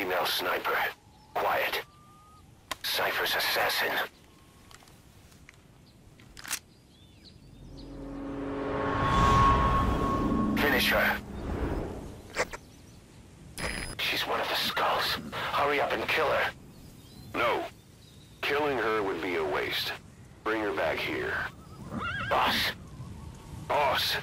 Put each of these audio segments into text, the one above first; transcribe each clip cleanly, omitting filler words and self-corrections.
female sniper. Quiet. Cypher's assassin. Finish her. She's one of the skulls. Hurry up and kill her. No. Killing her would be a waste. Bring her back here. Boss. Boss.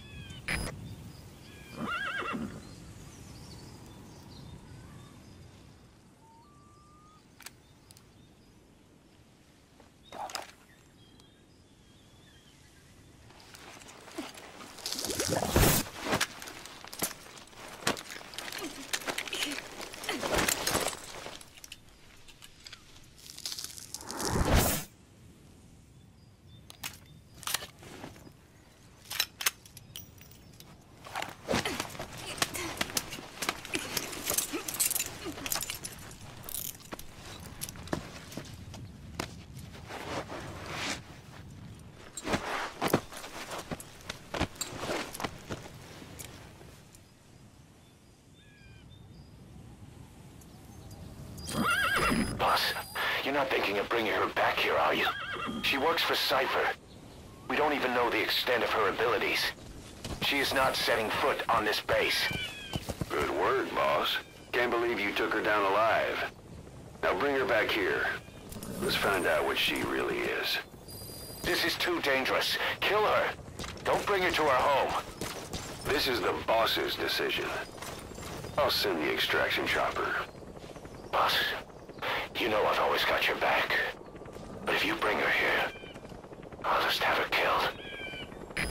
Boss, you're not thinking of bringing her back here, are you? She works for Cypher. We don't even know the extent of her abilities. She is not setting foot on this base. Good word, boss. Can't believe you took her down alive. Now bring her back here. Let's find out what she really is. This is too dangerous. Kill her. Don't bring her to our home. This is the boss's decision. I'll send the extraction chopper. Boss, you know I've always got your back. But if you bring her here, I'll just have her killed.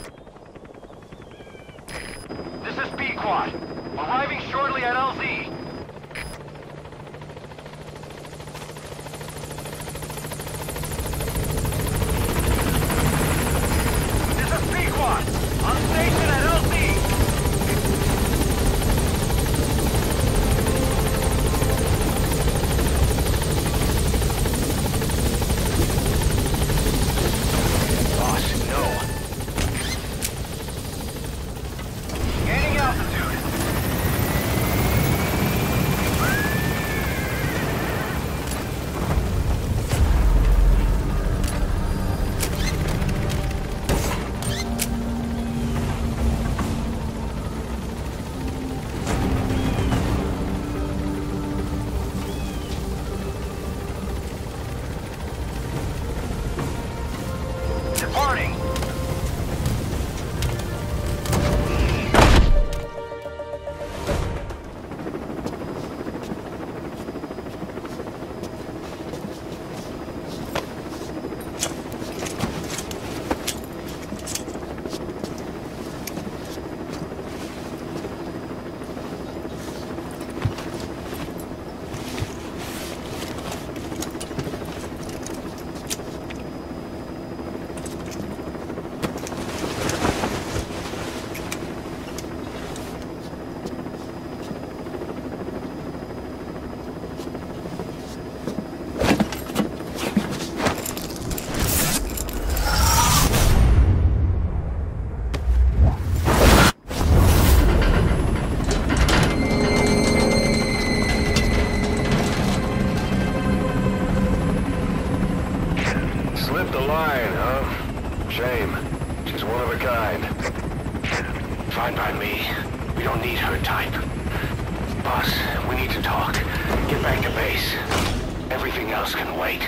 This is B-Quad. Arriving shortly at LZ. This is B-Quad. On station at LZ. Slipped the line, huh? Shame. She's one of a kind. Fine by me. We don't need her type. Boss, we need to talk. Get back to base. Everything else can wait.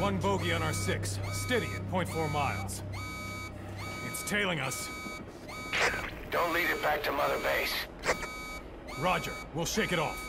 One bogey on our 6, steady at .4 miles. It's tailing us. Don't lead it back to Mother Base. Roger, we'll shake it off.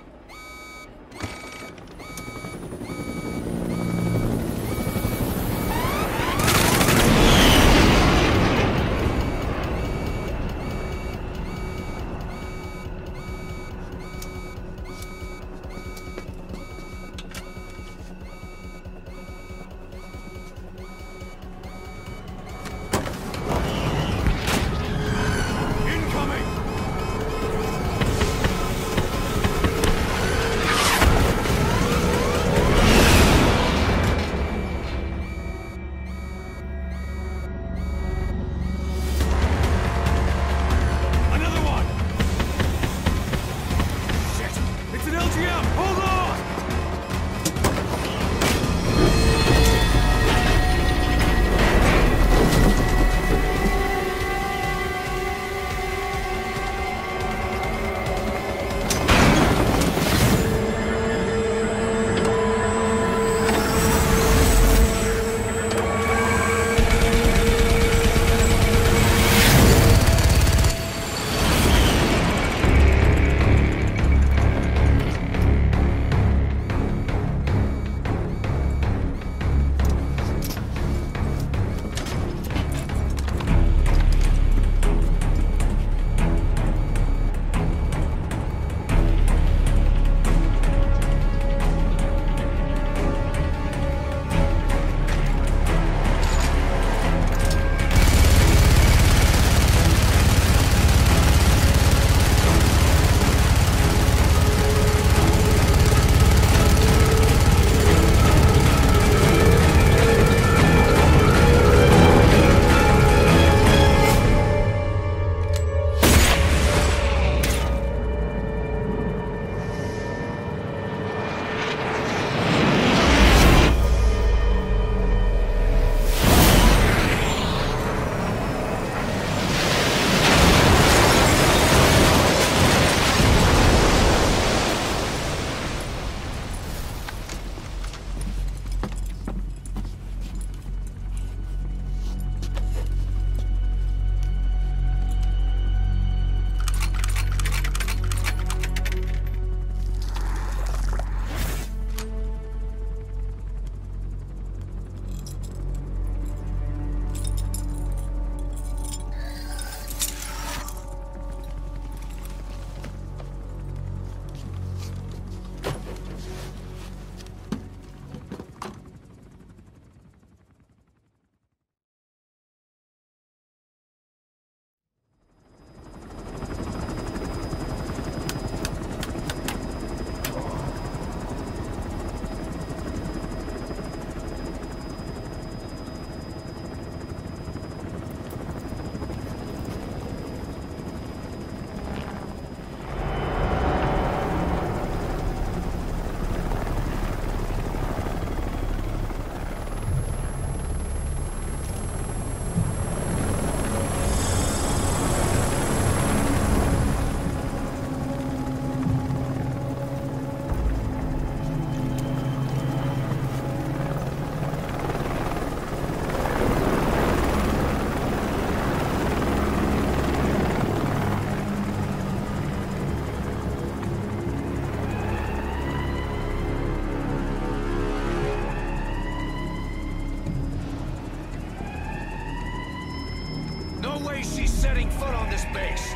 No way she's setting foot on this base.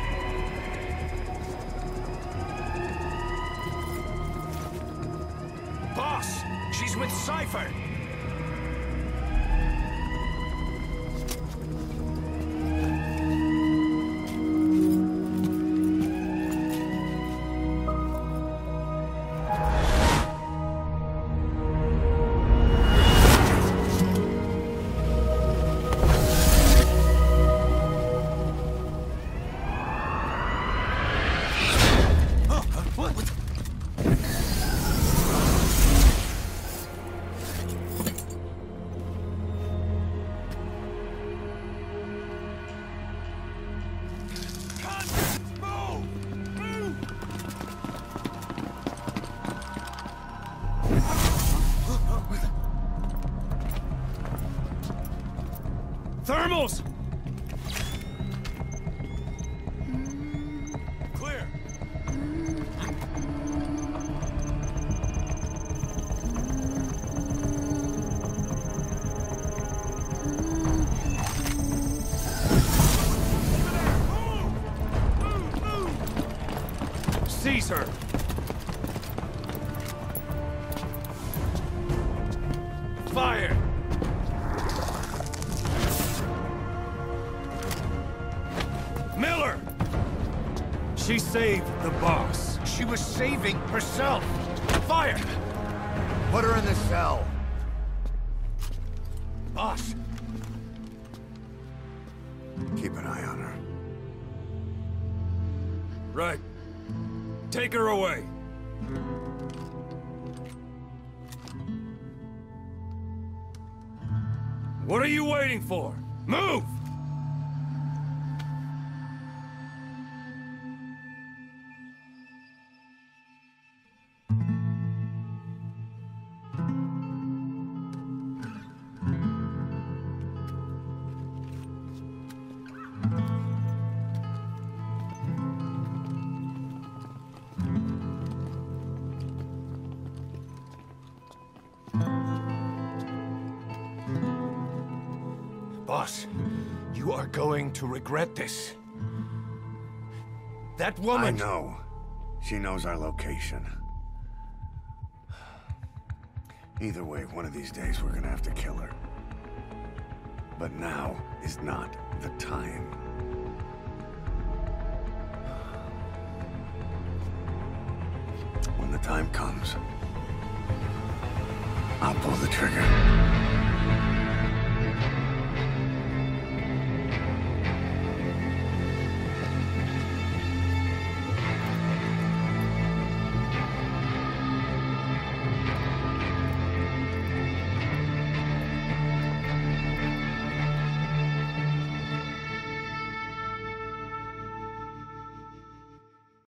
Boss, she's with Cypher. Seize her! Fire! Miller! She saved the boss. She was saving herself. Fire! Put her in the cell. Boss. Keep an eye on her. Right. Take her away. What are you waiting for? Move! Boss, you are going to regret this. That woman... I know. She knows our location. Either way, one of these days we're gonna have to kill her. But now is not the time. When the time comes, I'll pull the trigger.